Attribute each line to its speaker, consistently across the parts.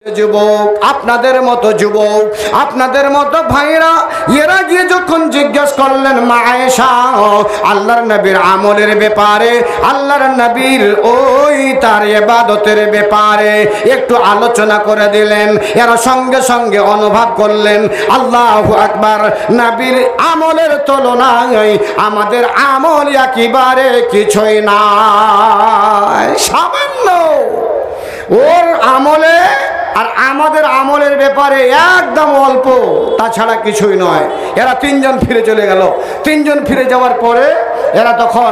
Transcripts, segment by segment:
Speaker 1: যুবক, আপনাদের মতো যুবক, আপনাদের মতো ভাইরা এরা গিয়ে যখন জিজ্ঞেস করলেন মা আয়েশা আল্লাহর নবীর আমলের ব্যাপারে, আল্লাহর নবীর ওই তার ইবাদতের ব্যাপারে একটু আলোচনা করে দিলেন। এরা সঙ্গে সঙ্গে অনুভব করলেন আল্লাহু আকবার, নবীর আমলের তুলনায় আমাদের আমল একেবারে কিছুই না, সামান্য। ওর আমলে আর আমাদের আমলের ব্যাপারে একদম অল্প, তাছাড়া কিছুই নয়। এরা তিনজন ফিরে চলে গেল। তিনজন ফিরে যাওয়ার পরে এরা তখন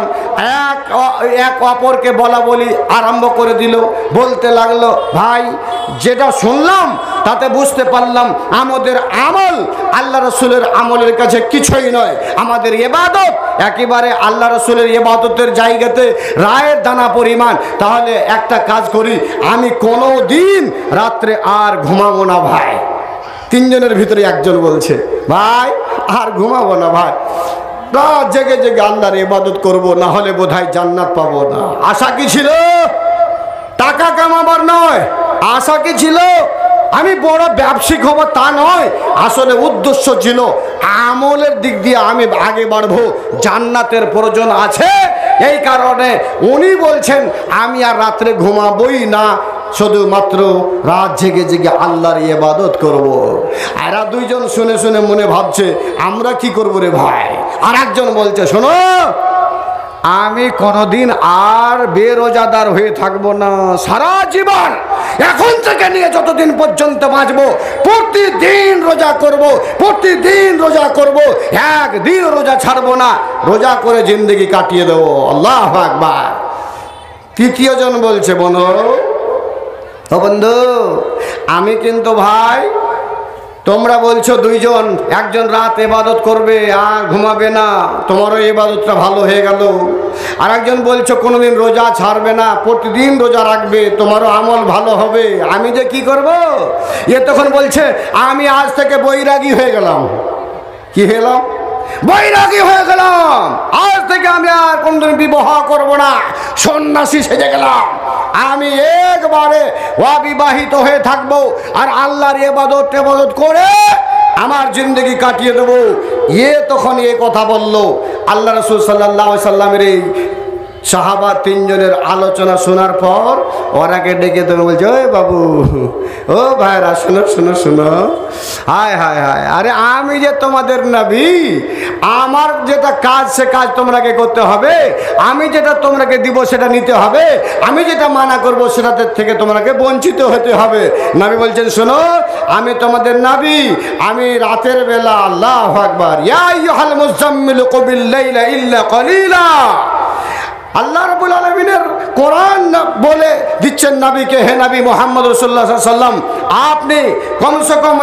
Speaker 1: এক অপরকে বলা বলি আরম্ভ করে দিল। বলতে লাগলো, ভাই যেটা শুনলাম তাতে বুঝতে পারলাম আমাদের আমল আল্লাহ রসুলের আমলের কাছে কিছুই নয়। আমাদের ইবাদত একেবারে আল্লাহ রসুলের ইবাদতের জায়গাতে রায়ের দানা পরিমাণ। তাহলে একটা কাজ করি, আমি কোনো দিন রাত্রে আর ঘুমাবো না ভাই। তিনজনের ভিতরে একজন বলছে, ভাই আর ঘুমাবো না ভাই, রাত জেগে জেগে আল্লাহর ইবাদত করবো, না হলে বোধহয় জান্নাত পাবো না। আশা কি ছিল? টাকা কামাবার নয়। আশা কি ছিল? আমি বড় ব্যবসায়িক হব তা নয়। আসলে উদ্দেশ্য ছিল আমলের দিক দিয়ে আমি আগে বাড়বো, জান্নাতের প্রয়োজন আছে। এই কারণে উনি বলছেন আমি আর রাত্রে ঘুমাবই না, শুধুমাত্র রাত জেগে জেগে আল্লাহর ইবাদত করব। এরা দুইজন শুনে শুনে মনে ভাবছে আমরা কি করবো রে ভাই। আর একজন বলছে, শোনো আমি কোনোদিন আর বেরোজাদার হয়ে থাকবো না, সারা জীবন এখন থেকে নিয়ে যতদিন পর্যন্ত বাঁচবো প্রতিদিন রোজা করব, প্রতিদিন রোজা করব, একদিন রোজা ছাড়বো না, রোজা করে জিন্দগি কাটিয়ে দেবো। আল্লাহু আকবার। তৃতীয়জন বলছে, ও বন্ধু আমি কিন্তু ভাই, তোমরা বলছো দুইজন, একজন রাত ইবাদত করবে আর ঘুমাবে না, তোমারও ইবাদতটা ভালো হয়ে গেল। আর একজন বলছো কোনোদিন রোজা ছাড়বে না, প্রতিদিন রোজা রাখবে, তোমারও আমল ভালো হবে। আমি যে কি করব? এ তখন বলছে আমি আজ থেকে বৈরাগী হয়ে গেলাম। কি হলাম? বৈরাগী হয়ে গেলাম। আজ থেকে আমি আর কোনদিন বিবাহ করব না, সন্ন্যাসী সেজে গেলাম। আমি একবারে অবিবাহিত হয়ে থাকবো আর আল্লাহর ইবাদত করে আমার জিন্দগি কাটিয়ে দেবো। তখন কথা বলল। আল্লাহ রাসূল সাল্লাল্লাহু আলাইহি সাল্লামের এই সাহাবা তিনজনের আলোচনা শোনার পর ওরাকে ডেকে তুমি বলছে, ওই বাবু, ও ভাইরা শোনো শোনো শোনো, হায় হায় হায়, আরে আমি যে তোমাদের নবী, আমার যেটা কাজ সে কাজ তোমরাকে করতে হবে, আমি যেটা তোমরাকে দিব সেটা নিতে হবে, আমি যেটা মানা করব সেটাতে থেকে তোমরাকে বঞ্চিত হতে হবে। নবী বলছেন, শোনো আমি তোমাদের নবী, আমি রাতের বেলা আল্লাহু আকবার, ইয়া আইয়ুহাল মুযাম্মিলু কুমিল লাইলা ইল্লা কলিলা, আল্লাহ রাব্বুল আলামিনের কোরআন বলে দিচ্ছেন নবীকে, হে নবী মুহাম্মদ রাসূলুল্লাহ সাল্লাল্লাহু আলাইহি ওয়াসাল্লাম, আপনি কমসে কম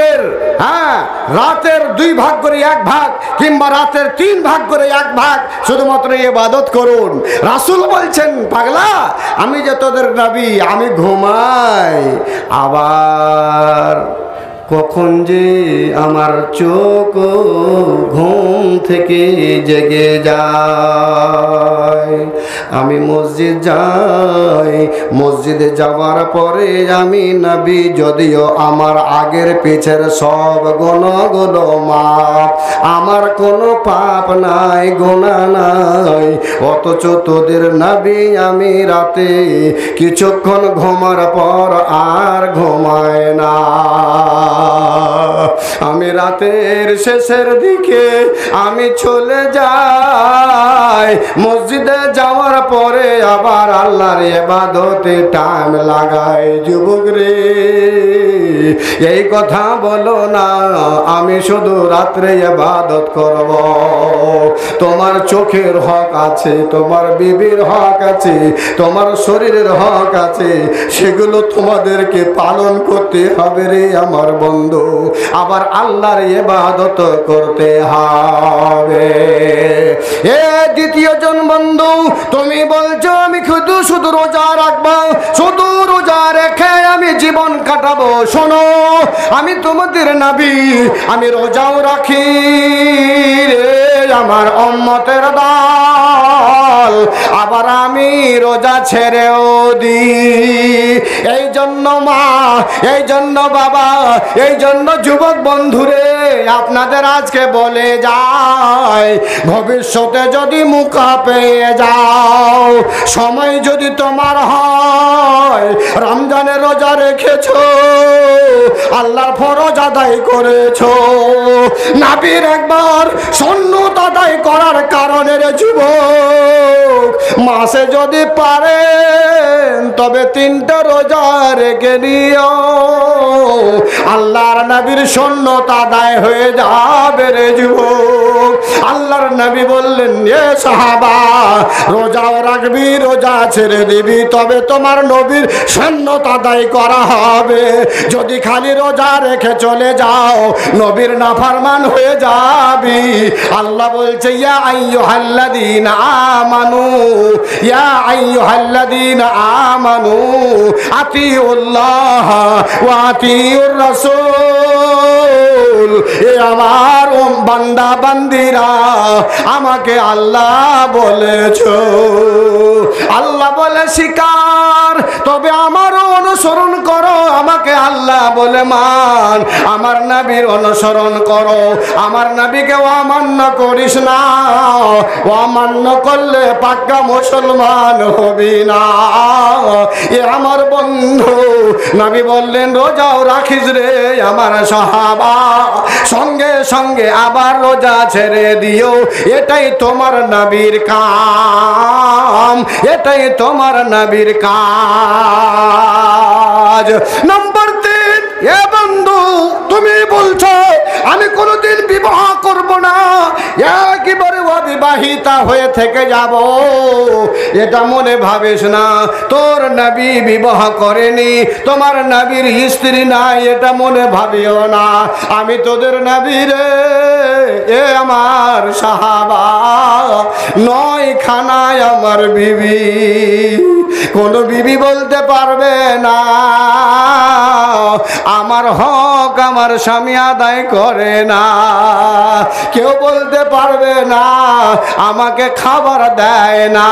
Speaker 1: রাতের 2 ভাগ করে 1 ভাগ কিংবা রাতের 3 ভাগ করে 1 ভাগ শুধুমাত্র ইবাদত করুন। রাসূল বলছেন, পাগলা, আমি যে তোদের নবী, আমি ঘুমাই, আবার কখন যে আমার চোখ ঘুম থেকে জেগে যায়। আমি মসজিদ যাই, মসজিদে যাওয়ার পরে আমি নবী, যদিও আমার আগের পিছের সব গুনাহগুলো মাফ, আমার কোনো পাপ নাই, গুনাহ নাই, অথচ তোদের নবী আমি রাতে কিছুক্ষণ ঘুমার পর আর ঘুমায় না। আমি রাতের শেষের দিকে আমি চলে যাই, মসজিদে যাওয়ার পরে আবার আল্লাহর ইবাদতে টাইম লাগাই। যুবক রে, এই কথা বলো না আমি শুধু রাত্রে ইবাদত করব। তোমার চোখের হক আছে, তোমার বিবির হক আছে, তোমার শরীরের হক আছে, সেগুলো তোমাদেরকে পালন করতে হবে রে আমার বন্ধু। আবার আল্লাহর ইবাদত করতে হবে। দ্বিতীয়জন বন্ধু, তুমি বলছো আমি শুধু রোজা রাখবো, শুধু রোজা রেখে আমি জীবন কাটাবো। শোনো, আমি তোমাদের নবী, আমি রোজাও রাখি রে আমার উম্মতের দল, দল, আবার আমি রোজা ছেড়েও দিই। এই জন্য মা, এই জন্য বাবা, এই জন্য যুবক বন্ধুরে আপনাদের আজকে বলে যায়, ভবিষ্যতে যদি মুখা পেয়ে যাও, সময় যদি তোমার হয়, রমজানের রোজা রেখেছো, আল্লাহর ফরজ আদায় করেছো, নবীর একবার সুন্নত আদায় করার কারণে রে যুবক, মাসে যদি পারেন তবে 3টা রোজা রেখে দিও, আল্লাহর নবীর সুন্নত আদায় হয়ে যাবে রে যুবক। আল্লাহর নবী বললেন, এ সাহাবা, রোজাও রাখবি, রোজা ছেড়ে দিবি, তবে তোমার নবীর সুন্নত আদায় করা হবে। যদি খালি রোজা রেখে চলে যাও, নবীর নাফরমান হয়ে যাবি। আল্লাহ বলছে, ইয়া আইয়ুহাল্লাযীনা আমানু, ইয়া আইয়ুহাল্লাযীনা আমানু আতিউল্লাহ ওয়া আতিউর রাসূল। এ আমার বান্দা বান্দিরা, আমাকে আল্লাহ বলেছো, আল্লাহ বলে শিকার, তবে আমারও অনুসরণ করো, আমাকে আল্লাহ বলে মান, আমার নবীর অনুসরণ করো, আমার নবীকে অমান্য করিস না, অমান্য করলে পাক্কা মুসলমান হবি না। এ আমার বন্ধু, নবী বললেন রোজাও রাখিস রে আমার সাহাবা, সঙ্গে সঙ্গে আবার রোজা ছেড়ে দিও, এটাই তোমার নবীর কাম, এটাই তোমার নবীর কাজ। নম্বর 3, এ বন্ধু, তুমি বলছো আমি কোনোদিন বিবাহ করব না, একেবারে অবিবাহিতা হয়ে থেকে যাব, এটা মনে ভাবিস না। তোর নবী বিবাহ করেনি, তোমার নবীর স্ত্রী নাই, এটা মনে ভাবিও না। আমি তোদের নবী রে, এ আমার সাহাবা, 9 খানায় আমার বিবি, কোন বিবি বলতে পারবে না আমার হক আমার স্বামী আদায় করে না, কেউ বলতে পারবে না আমাকে খাবার দেয় না,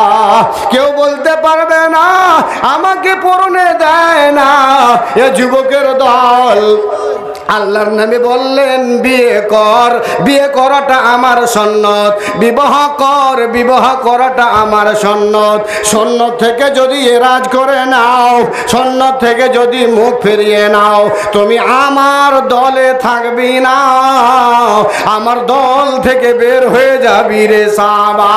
Speaker 1: কেউ বলতে পারবে না আমাকে পরনে দেয় না। এ যুবকের দল, আল্লাহর নবী বললেন বিয়ে কর, বিয়ে করাটা আমার সুন্নত, বিবাহ কর, বিবাহ করাটা আমার সুন্নত। সুন্নত থেকে যদি এরাজ করে নাও, সুন্নত থেকে যদি মুখ ফিরিয়ে নাও, তুমি আমার দলে থাকবি না, আমার দল থেকে বের হয়ে যাবি রে সাহাবা।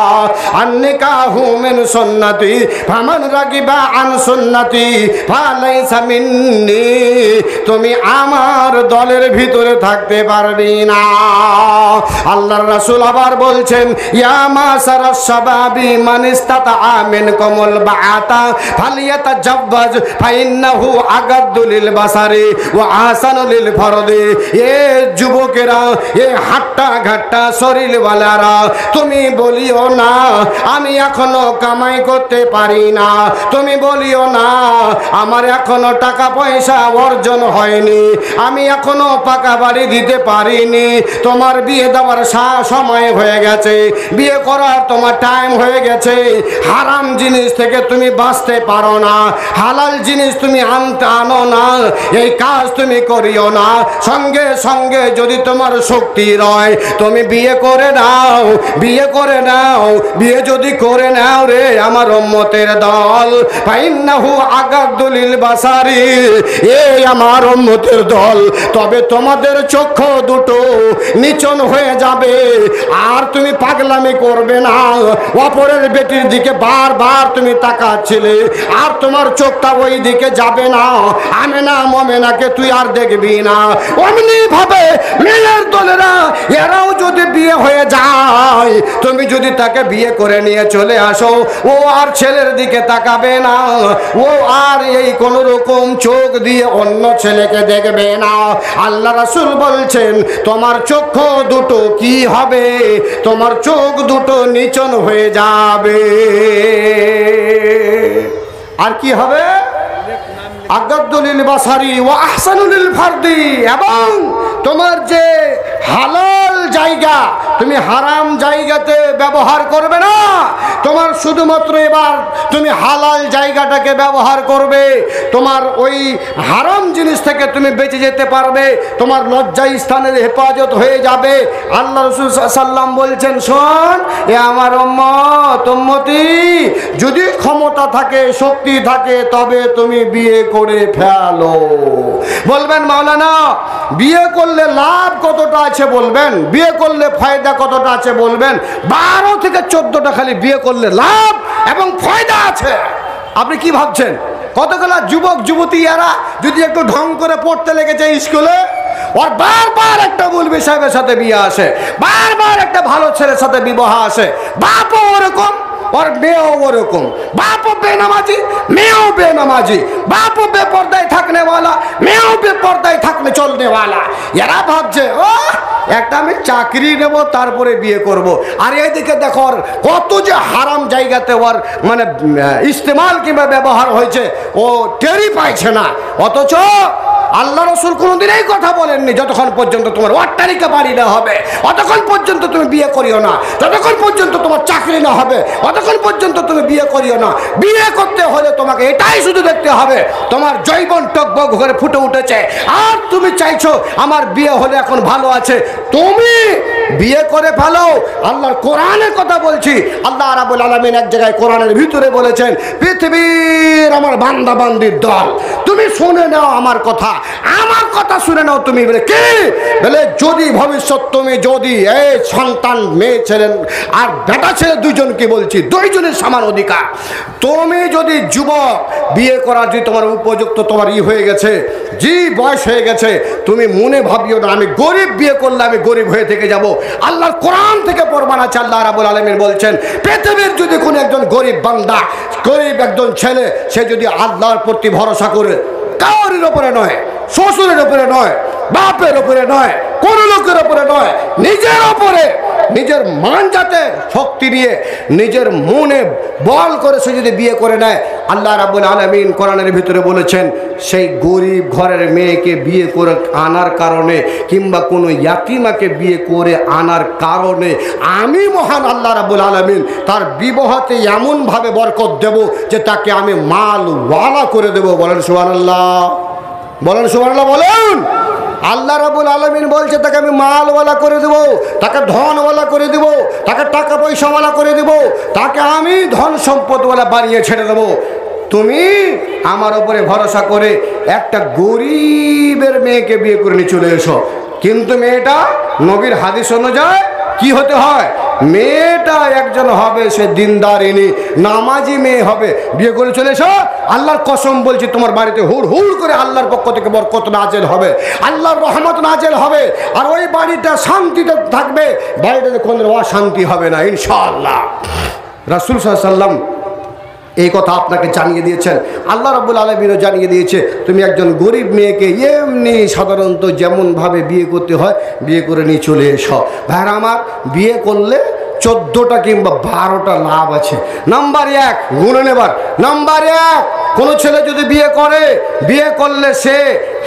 Speaker 1: আন্নিকাহু মিন সুন্নতি ফামান রাগিবা আন সুন্নতি ফালাইসা মিন্নি, তুমি আমার দলের ভিতরে থাকতে পারবি না। আল্লাহর রাসূল আবার বলছেন, ইয়া মাসারাস শাবাবি মান ইসতাতা মিনকুমুল বাআতা ফালিয়াতাজাওয়াজ ফাইন্নাহু আগাদ্দু লিল বাসারি ওয়া আহসানু লিল ফরদি। এ যুবকেরা, এ হাট্টা ঘাট্টা শরীরওয়ালারা, তুমি বলিও না আমি এখনো কামাই করতে পারি না, তুমি বলিও না আমার এখনো টাকা পয়সা অর্জন হয়নি, আমি এখনো পাকা বাড়ি দিতে পারিনি। তোমার বিয়ে দেওয়ার সময় হয়ে গেছে, বিয়ে করার তোমার টাইম হয়ে গেছে। হারাম জিনিস থেকে তুমি বাঁচতে পারো না, হালাল জিনিস তুমি আনো না, এই কাজ তুমি করিও না। সঙ্গে সঙ্গে যদি তোমার শক্তি রয়, তুমি বিয়ে করে নাও, বিয়ে করে নাও, বিয়ে যদি করে নাও রে আমার উম্মতের দল, ফাইন্নাহু আগাদ্দু লিল বাসারি, এই আমার উম্মতের দল, তবে তোমাদের চক্ষু দুটো নিচন হয়ে যাবে, আর তুমি পাগলামি করবে না, অপরের বেটির দিকে বারবার তুমি তাকাচ্ছিলে, আর তোমার চোখটা ওই দিকে যাবে না, আমেনা মোমেনাকে তুই আর দেখবি না। অমনি ভাবে মেয়ের দলেরা, এরাও যদি বিয়ে হয়ে যায়, তুমি যদি তাকে বিয়ে করে নিয়ে চলে আসো, ও আর ছেলের দিকে তাকাবে না, ও আর এই কোন রকম চোখ দিয়ে অন্য ছেলেকে দেখবে না। আল্লাহ রাসূল বলছেন তোমার চক্ষু দুটো কি হবে, তোমার চোখ দুটো নিচন হয়ে যাবে। আর কি হবে? আগাদ্দুলিল বাসারি ওয়া আহসানুলিল ফারদি, এবং তোমার যে হালাল জায়গা তুমি হারাম জায়গাতে ব্যবহার করবে না, তোমার শুধুমাত্র এবার তুমি হালাল জায়গাটাকে ব্যবহার করবে, তোমার ওই হারাম জিনিস থেকে তুমি বেঁচে যেতে পারবে, তোমার লজ্জা স্থানের হেফাজত হয়ে যাবে। আল্লাহ রাসূল সাল্লাম বলছেন, শোন এ আমার উম্মতি, যদি ক্ষমতা থাকে শক্তি থাকে তবে তুমি বিয়ে করে ফেলো। বলবেন মাওলানা বিয়ে করলে লাভ কতটা আছে বলবেন, বিয়ে করলে ফায়দা কতটা আছে বলবেন? 12 থেকে 14টা খালি বিয়ে করলে লাভ এবং ফায়দা আছে। আপনি কি ভাবছেন কতগুলা যুবক যুবতী এরা যদি একটু ঢং করে পড়তে লেগেছে স্কুলে, ওর বারবার একটা মৌলভী সাহেবের সাথে বিয়ে আসে, বারবার একটা ভালো ছেলের সাথে বিবাহ আসে, বাপও ওরকম और মেয়েও ওরকম, বাপও বেনামাজি মেয়েও বেনামাজি, বাপও বেপর্দায় থাকনে वाला মেয়েও বেপর্দায় থাকলে চলনে वाला। এরা ভাবছে ও একটা আমি চাকরি নেব তারপরে বিয়ে করব, আর এইদিকে দেখো কত যে হারাম জায়গাতে ওর মানে ইস্তেমাল কিংবা ব্যবহার হয়েছে ও টেরই পাইছে না। অথচ আল্লাহ রসুল কোনোদিন এই কথা বলেননি যতক্ষণ পর্যন্ত তোমার অট্টালিকা বাড়ি না হবে অতক্ষণ পর্যন্ত তুমি বিয়ে করিও না, যতক্ষণ পর্যন্ত তোমার চাকরি না হবে অতক্ষণ পর্যন্ত তুমি বিয়ে করিও না। বিয়ে করতে হলে তোমাকে এটাই শুধু দেখতে হবে তোমার জৈবন টকবক করে ফুটে উঠেছে, আর তুমি চাইছো আমার বিয়ে হলে এখন ভালো আছে, তুমি বিয়ে করে ফেলো। আল্লাহর কোরআনের কথা বলছি, আল্লাহ রাব্বুল আলামিন এক জায়গায় কোরআনের ভিতরে বলেছেন, পৃথিবীর আমার বান্দা বান্দির দল তুমি শুনে নাও আমার কথা, আমার কথা শুনে নাও। তুমি বলে কি বলে, যদি ভবিষ্যৎ তুমি যদি এই সন্তান মেয়ে ছেলে আর বেটা ছেলে দুইজনকে বলছি, দুইজনের সমান অধিকার। তুমি যদি যুবক বিয়ে করার যে তোমার উপযুক্ত তোমার হয়ে গেছে, জি বয়স হয়ে গেছে, তুমি মনে ভাবিও না আমি গরিব বিয়ে করলে আমি গরিব হয়ে থেকে যাব। আল্লাহর কোরআন থেকে প্রমাণ আছে, আল্লাহ রাব্বুল আলামিন বলছেন পৃথিবীর যদি কোনো একজন গরিব বান্দা গরিব একজন ছেলে সে যদি আল্লাহর প্রতি ভরসা করে, কাউরির ওপরে নয়, শ্বশুরের ওপরে নয়, বাপের ওপরে নয়, কোন লোকের ওপরে নয়, নিজের ওপরে নিজের মান যাতে শক্তি নিয়ে নিজের মনে বল করে সে যদি বিয়ে করে নেয়, আল্লাহ রাব্বুল আলামিন কোরআনের ভিতরে বলেছেন সেই গরিব ঘরের মেয়েকে বিয়ে করে আনার কারণে কিংবা কোনো ইয়াতিমাকে বিয়ে করে আনার কারণে আমি মহান আল্লাহ রাব্বুল আলামিন তার বিবাহতে এমনভাবে বরকত দেব যে তাকে আমি মালওয়ালা করে দেব। বলেন সুবহানাল্লাহ, বলেন সুবহানাল্লাহ, বলেন। আল্লাহ রাব্বুল আলামিন বলছে তাকে আমি মালওয়ালা করে দেব, তাকে ধনওয়ালা করে দেব, তাকে টাকা পয়সাওয়ালা করে দেব, তাকে আমি ধন সম্পদওয়ালা বানিয়ে ছেড়ে দেব। তুমি আমার উপরে ভরসা করে একটা গরিবের মেয়েকে বিয়ে করে নিয়ে চলে এসো, কিন্তু মেয়েটা নবীর হাদিস অনুযায়ী কি হতে হয়, মেয়েটা একজন হবে সে দিনদারিনী নামাজি মেয়ে হবে, বিয়ে করে চলে এসো। আল্লাহর কসম বলছি তোমার বাড়িতে হুড় হুড় করে আল্লাহর পক্ষ থেকে বরকত নাজেল হবে, আল্লাহর রহমত নাজেল হবে, আর ওই বাড়িটা শান্তিতে থাকবে, বাড়িটাতে কোনো অশান্তি হবে না ইনশাআল্লাহ। রাসূল সাল্লাল্লাহু আলাইহি ওয়াসাল্লাম এই কথা আপনাকে জানিয়ে দিয়েছেন, আল্লাহ রাব্বুল আলামিনও জানিয়ে দিয়েছে তুমি একজন গরিব মেয়েকে এমনি সাধারণত যেমনভাবে বিয়ে করতে হয় বিয়ে করে নিয়ে চলে এসো। ভাইরা আমার, বিয়ে করলে 14টা কিংবা 12টা লাভ আছে। নাম্বার 1 গুনে নেবার, নাম্বার 1 কোনো ছেলে যদি বিয়ে করে, বিয়ে করলে সে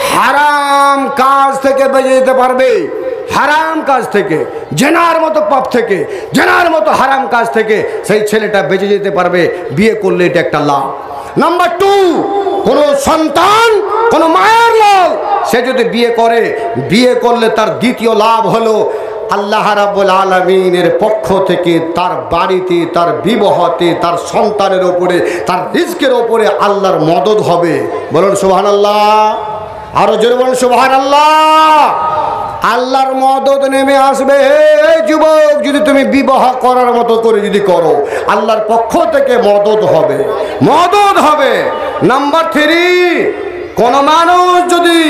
Speaker 1: হারাম কাজ থেকে বেঁচে যেতে পারবে, হারাম কাজ থেকে, জেনার মতো পাপ থেকে, জেনার মতো হারাম কাজ থেকে সেই ছেলেটা বেঁচে যেতে পারবে, বিয়ে করলে এটা একটা লাভ। নাম্বার 2, কোনো সন্তান কোনো মায়ের লাভ সে যদি বিয়ে করে, বিয়ে করলে তার দ্বিতীয় লাভ হলো আল্লাহ রাব্বুল আলামিনের পক্ষ থেকে তার বাড়িতে, তার বিবাহতে, তার সন্তানের ওপরে, তার রিজকের ওপরে আল্লাহর মদদ হবে। বলুন সুবহানাল্লাহ, আরো জোরে বলুন সুবহানাল্লাহ। আল্লাহর মদদ নেমে আসবে। হে যুবক, যদি তুমি বিবাহ করার মতো করে যদি করো, আল্লাহর পক্ষ থেকে মদদ হবে, মদদ হবে। নাম্বার 3, কোন মানুষ যদি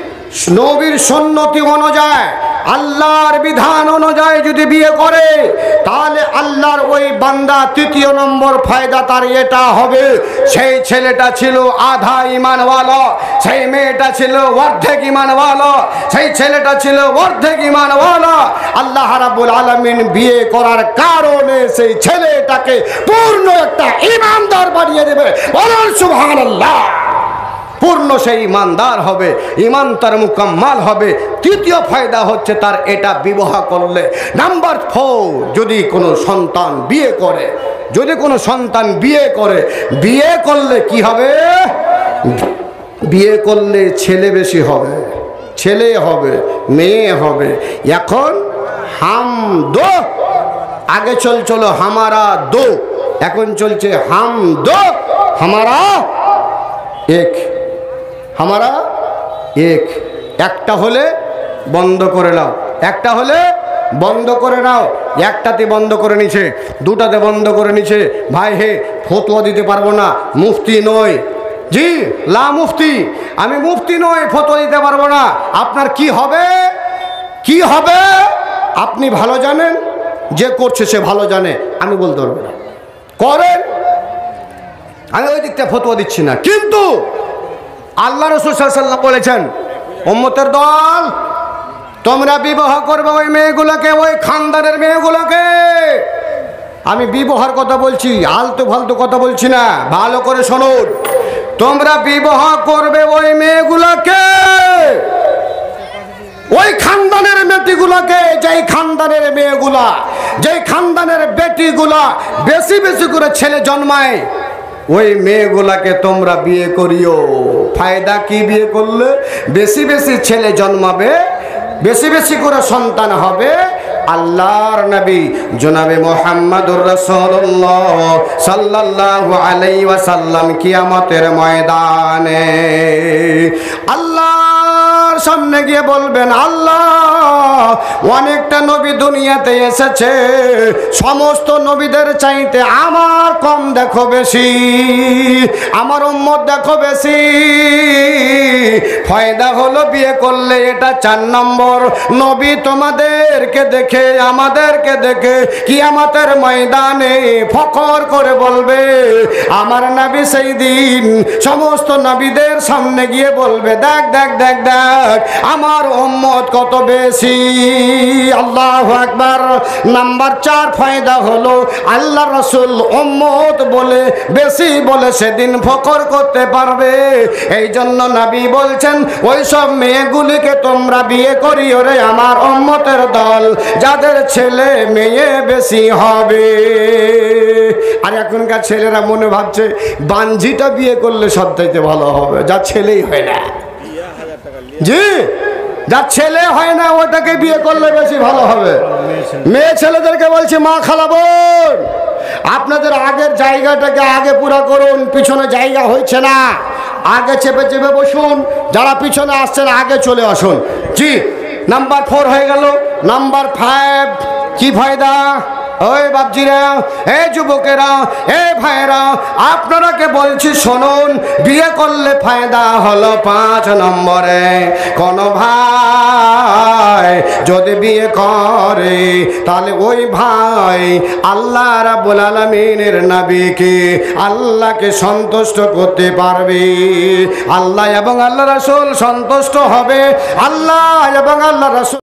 Speaker 1: নবীর সুন্নতি অনুযায়ী আল্লাহর বিধান অনুযায়ী যদি বিয়ে করে, তাহলে আল্লাহর ওই বান্দা তৃতীয় নম্বর ফায়দা তার এটা হবে, সেই ছেলেটা ছিল আধা ঈমানওয়ালা, সেই মেয়েটা ছিল অর্ধেক ঈমানওয়ালা, সেই ছেলেটা ছিল অর্ধেক ঈমানওয়ালা। আল্লাহ রাব্বুল আলামিন বিয়ে করার কারণে সেই ছেলেটাকে পূর্ণ একটা ঈমানদার বানিয়ে দেবে। বলুন সুবহানাল্লাহ। পূর্ণ সেই ইমানদার হবে, ইমান তার মুকাম্মাল হবে। তৃতীয় ফায়দা হচ্ছে তার এটা বিবাহ করলে। নাম্বার 4, যদি কোনো সন্তান বিয়ে করে, যদি কোনো সন্তান বিয়ে করে, বিয়ে করলে কি হবে? বিয়ে করলে ছেলে বেশি হবে, ছেলে হবে মেয়ে হবে। এখন হাম দো, আগে চলছিল হামারা দো, এখন চলছে হাম দো হামারা এক, হামারা এক। একটা হলে বন্ধ করে নাও, একটা হলে বন্ধ করে নাও। একটাতে বন্ধ করে নিছে, দুটাতে বন্ধ করে নিছে। ভাই হে, ফতোয়া দিতে পারবো না, মুফতি নয়। জি লা মুফতি, আমি মুফতি নই, ফতোয়া দিতে পারবো না। আপনার কি হবে? কি হবে আপনি ভালো জানেন, যে করছে সে ভালো জানে, আমি বলতে পারবো না। করেন, আমি ওই দিকটা ফতোয়া দিচ্ছি না। কিন্তু আল্লাহ রাসূল সাল্লাল্লাহু আলাইহি ওয়াসাল্লাম বলেছেন, উম্মতের দল, তোমরা বিবাহ করবে ওই মেয়েগুলোকে, ওই খানদানের মেয়েগুলোকে। আমি বিবাহের কথা বলছি, আলতু ফালতু কথা বলছি না, ভালো করে শুনুন। তোমরা বিবাহ করবে ওই মেয়েগুলোকে, ওই খানদানের মেয়েগুলোকে, যেই খানদানের মেয়েগুলা, যেই খানদানের বেটিগুলা বেশি বেশি করে ছেলে জন্মায়, ওই মেয়েগুলাকে তোমরা বিয়ে করিও। ফায়দা কি? বিয়ে করলে বেশি বেশি ছেলে জন্মাবে, বেশি বেশি করে সন্তান হবে। আল্লাহর নবী জনাবে মুহাম্মদুর রাসূলুল্লাহ সাল্লাল্লাহু আলাইহি ওয়াসাল্লাম কিয়ামতের ময়দানে আল্লাহর সামনে গিয়ে বলবেন, আল্লাহ, অনেকটা নবী দুনিয়াতে এসেছে, সমস্ত নবীদের চাইতে আমার কম দেখো বেশি, আমার উম্মত দেখো বেশি। ফায়দা হলো বিয়ে করলে এটা 4 নম্বর। নবী তোমাদেরকে দেখে, আমাদেরকে দেখে কিয়ামতের ময়দানে ফখর করে বলবে, আমার নবী সেই দিন সমস্ত নবীদের সামনে গিয়ে বলবে, দেখ দেখ দেখ দেখ আমার উম্মত কত বেশি। আল্লাহু আকবার। নাম্বার 4 ফায়দা হলো আল্লাহ রাসূল উম্মত বলে বেশি বলে সেদিন ফখর করতে পারবে। এই জন্য নবী বলছেন, ওই সব মেয়েগুলিকে তোমরা বিয়ে করিও রে আমার উম্মতের দল, যাদের ছেলে মেয়ে বেশি হবে। আর এখনকার ছেলেরা মনে ভাবছে বাঞ্ঝিটা বিয়ে করলে সবচাইতে ভালো হবে, যা ছেলেই হয় না। জি, যার ছেলে হয় না ওটাকে বিয়ে করলে বেশি ভালো হবে। মেয়ে ছেলেদেরকে বলছি, মা খালাবোন, আপনাদের আগের জায়গাটাকে আগে পুরা করুন, পিছনে জায়গা হচ্ছে না, আগে চেপে চেপে বসুন, যারা পিছনে আসছেন আগে চলে আসুন। জি, নাম্বার 4 হয়ে গেল। নাম্বার 5 কি ফায়দা? ওই বাপজিরা, এই যুবকেরা, এই ভাইয়েরা, আপনারাকে বলছি শুনুন, বিয়ে করলে ফায়দা হলো 5 নম্বরে। কোন ভাই যদি বিয়ে করে তাহলে ওই ভাই আল্লাহ রাব্বুল আলামিনের নবীকে, আল্লাহকে সন্তুষ্ট করতে পারবে। আল্লাহ এবং আল্লাহ রাসূল সন্তুষ্ট হবে, আল্লাহ এবং আল্লাহ রাসূল